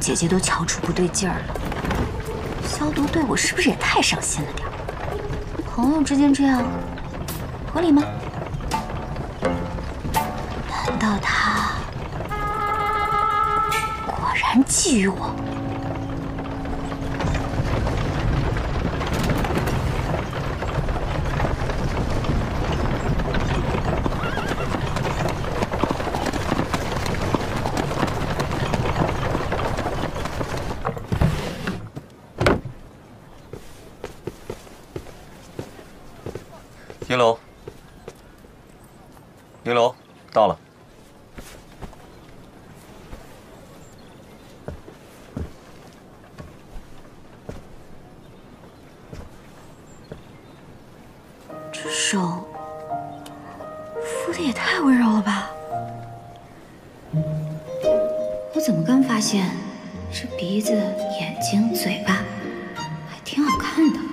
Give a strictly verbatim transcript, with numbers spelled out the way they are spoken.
姐姐都瞧出不对劲儿了，萧毒对我是不是也太上心了点？朋友之间这样，合理吗？难道他果然觊觎我？ 银楼，银楼，到了。 这手敷的也太温柔了吧！我怎么刚发现这鼻子、眼睛、嘴巴还挺好看的？